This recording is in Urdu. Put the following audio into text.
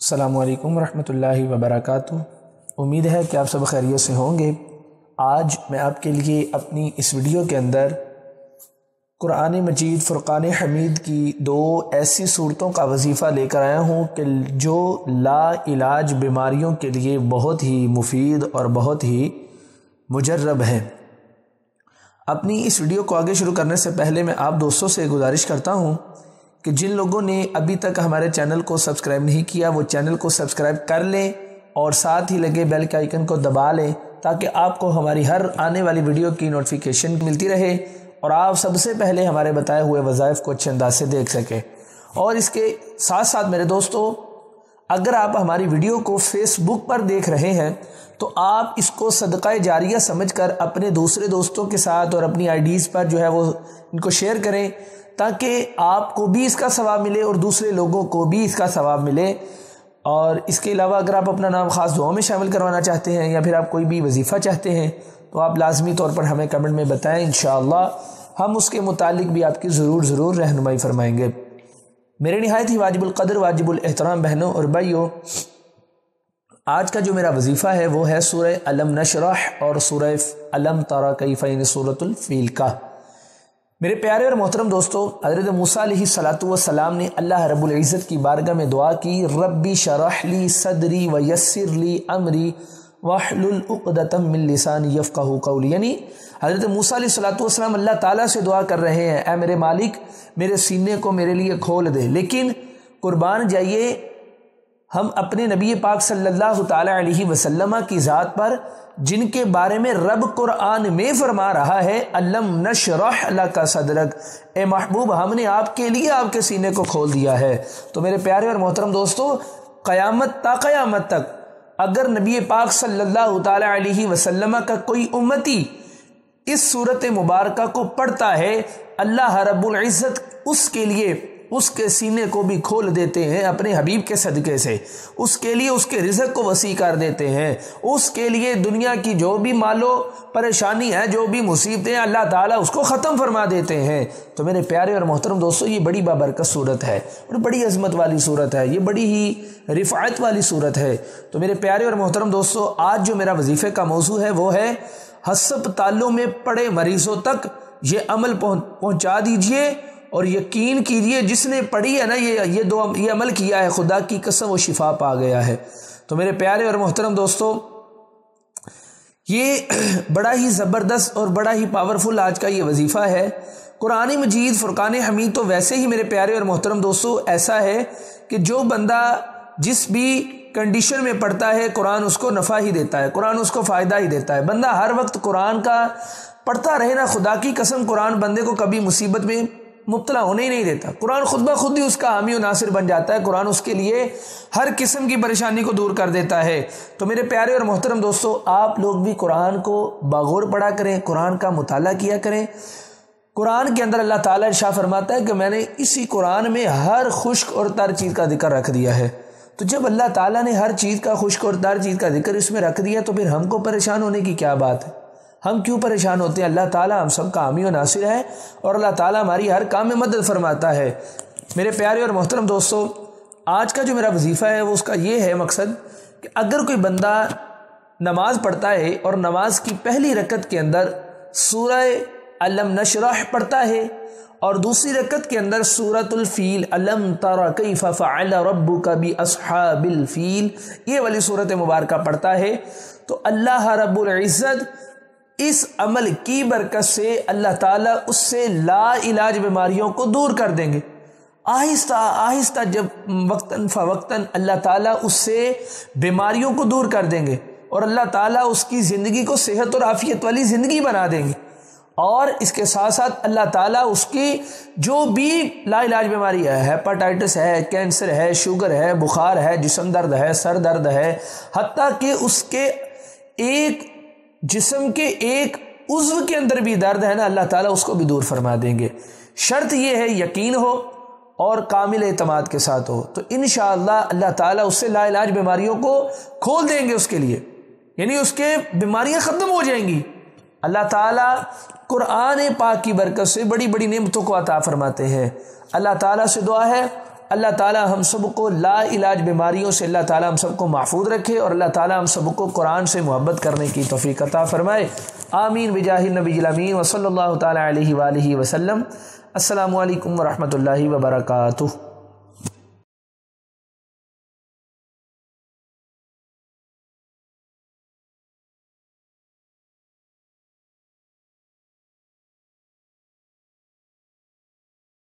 السلام علیکم ورحمۃ اللہ وبرکاتہ۔ امید ہے کہ آپ سب خیریت سے ہوں گے۔ آج میں آپ کے لیے اپنی اس ویڈیو کے اندر قرآن مجید فرقان حمید کی دو ایسی صورتوں کا وظیفہ لے کر آیا ہوں کہ جو لا علاج بیماریوں کے لیے بہت ہی مفید اور بہت ہی مجرب ہیں۔ اپنی اس ویڈیو کو آگے شروع کرنے سے پہلے میں آپ دوستوں سے گزارش کرتا ہوں کہ جن لوگوں نے ابھی تک ہمارے چینل کو سبسکرائب نہیں کیا وہ چینل کو سبسکرائب کر لیں اور ساتھ ہی لگے بیل کے آئیکن کو دبا لیں تاکہ آپ کو ہماری ہر آنے والی ویڈیو کی نوٹیفیکیشن ملتی رہے اور آپ سب سے پہلے ہمارے بتائے ہوئے وظائف کو اچھے انداز سے دیکھ سکیں۔ اور اس کے ساتھ ساتھ میرے دوستو، اگر آپ ہماری ویڈیو کو فیس بک پر دیکھ رہے ہیں تو آپ اس کو صدقہ جاریہ سمجھ کر اپنے دوسرے دوستوں کے ساتھ اور اپنی آئیڈیز پر جو ہے وہ ان کو شیئر کریں تاکہ آپ کو بھی اس کا ثواب ملے اور دوسرے لوگوں کو بھی اس کا ثواب ملے۔ اور اس کے علاوہ اگر آپ اپنا نام خاص دعاؤں میں شامل کروانا چاہتے ہیں یا پھر آپ کوئی بھی وظیفہ چاہتے ہیں تو آپ لازمی طور پر ہمیں کمنٹ میں بتائیں، انشاءاللہ ہم اس کے متعلق بھی آپ کی ضرور رہنمائی فرمائیں گے۔ میرے نہایت ہی واجب القدر واجب الاحترام بہنوں اور بھائیوں، آج کا جو میرا وظیفہ ہے وہ ہے سورہ الم نشرح اور سورہ الم تری کیف، یعنی سورۃ الفیل کا۔ میرے پیارے اور محترم دوستو، حضرت موسیٰ علیہ السلام نے اللہ رب العزت کی بارگاہ میں دعا کی، ربی شرح لی صدری ویسر لی امری واحلل عقدۃ من لسانی یفقہوا قولی، یعنی حضرت موسیٰ علیہ السلام اللہ تعالیٰ سے دعا کر رہے ہیں، اے میرے مالک میرے سینے کو میرے لیے کھول دے۔ لیکن قربان جائیے ہم اپنے نبی پاک صلی اللہ تعالی علیہ وسلم کی ذات پر جن کے بارے میں رب قرآن میں فرما رہا ہے الم نشرح لک صدرک، اے محبوب ہم نے آپ کے لیے آپ کے سینے کو کھول دیا ہے۔ تو میرے پیارے اور محترم دوستو، قیامت تا قیامت تک اگر نبی پاک صلی اللہ تعالی علیہ وسلم کا کوئی امتی اس صورت مبارکہ کو پڑھتا ہے، اللہ رب العزت اس کے لیے اس کے سینے کو بھی کھول دیتے ہیں اپنے حبیب کے صدقے سے، اس کے لیے اس کے رزق کو وسیع کر دیتے ہیں، اس کے لیے دنیا کی جو بھی مالو پریشانی ہے، جو بھی مصیبتیں، اللہ تعالیٰ اس کو ختم فرما دیتے ہیں۔ تو میرے پیارے اور محترم دوستو، یہ بڑی بابرکت صورت ہے اور بڑی عظمت والی صورت ہے، یہ بڑی ہی رفعت والی صورت ہے۔ تو میرے پیارے اور محترم دوستو، آج جو میرا وظیفے کا موضوع ہے وہ ہے ہسپتالوں میں پڑے مریضوں تک یہ عمل پہنچا دیجئے اور یقین کیجئے جس نے پڑھی ہے نا یہ عمل کیا ہے، خدا کی قسم وہ شفا پا گیا ہے۔ تو میرے پیارے اور محترم دوستو، یہ بڑا ہی زبردست اور بڑا ہی پاورفل آج کا یہ وظیفہ ہے۔ قرآن مجید فرقان حمید تو ویسے ہی میرے پیارے اور محترم دوستو ایسا ہے کہ جو بندہ جس بھی کنڈیشن میں پڑھتا ہے قرآن اس کو نفع ہی دیتا ہے، قرآن اس کو فائدہ ہی دیتا ہے۔ بندہ ہر وقت قرآن کا پڑھتا رہے نا، خدا کی قسم قرآن بندے کو کبھی مصیبت میں مبتلا ہونے ہی نہیں دیتا، قرآن خود بخود ہی اس کا حامی و ناصر بن جاتا ہے، قرآن اس کے لیے ہر قسم کی پریشانی کو دور کر دیتا ہے۔ تو میرے پیارے اور محترم دوستو، آپ لوگ بھی قرآن کو باغور پڑھا کریں، قرآن کا مطالعہ کیا کریں۔ قرآن کے اندر اللہ تعالیٰ ارشاد فرماتا ہے کہ میں نے اسی قرآن میں ہر خشک اور تر چیز کا ذکر رکھ دیا ہے۔ تو جب اللہ تعالیٰ نے ہر چیز کا خشک اور تر چیز کا ذکر اس میں رکھ دیا تو پھر ہم کو پریشان ہونے کی کیا بات ہے؟ ہم کیوں پریشان ہوتے ہیں؟ اللہ تعالیٰ ہم سب کا حامی و ناصر ہے اور اللہ تعالیٰ ہماری ہر کام میں مدد فرماتا ہے۔ میرے پیارے اور محترم دوستو، آج کا جو میرا وظیفہ ہے وہ اس کا یہ ہے مقصد کہ اگر کوئی بندہ نماز پڑھتا ہے اور نماز کی پہلی رکعت کے اندر سورہ الم نشرح پڑھتا ہے اور دوسری رکعت کے اندر سورۃ الفیل الم تری کیف فعل ربک باصحاب الفیل، یہ والی سورت مبارکہ پڑھتا ہے تو اللہ رب العزت اس عمل کی برکت سے اللہ تعالیٰ اس سے لا علاج بیماریوں کو دور کر دیں گے۔ آہستہ آہستہ جب وقتاً فوقتاً اللہ تعالیٰ اس سے بیماریوں کو دور کر دیں گے اور اللہ تعالیٰ اس کی زندگی کو صحت اور عافیت والی زندگی بنا دیں گے، اور اس کے ساتھ ساتھ اللہ تعالیٰ اس کی جو بھی لا علاج بیماری ہے، ہیپاٹائٹس ہے، کینسر ہے، شوگر ہے، بخار ہے، جسم درد ہے، سر درد ہے، حتیٰ کہ اس کے ایک جسم کے ایک عضو کے اندر بھی درد ہے نا، اللہ تعالیٰ اس کو بھی دور فرما دیں گے۔ شرط یہ ہے یقین ہو اور کامل اعتماد کے ساتھ ہو، تو انشاءاللہ اللہ تعالیٰ اس سے لا علاج بیماریوں کو کھول دیں گے، اس کے لیے یعنی اس کے بیماریاں ختم ہو جائیں گی۔ اللہ تعالیٰ قرآن پاک کی برکت سے بڑی بڑی نعمتوں کو عطا فرماتے ہیں۔ اللہ تعالیٰ سے دعا ہے اللہ تعالی ہم سب کو لا علاج بیماریوں سے اللہ تعالی ہم سب کو محفوظ رکھے، اور اللہ تعالی ہم سب کو قرآن سے محبت کرنے کی توفیق عطا فرمائے۔ آمین بجاہ النبی الامین وصلی اللہ تعالی علیہ وآلہ وسلم۔ السلام علیکم ورحمۃ اللہ وبرکاتہ۔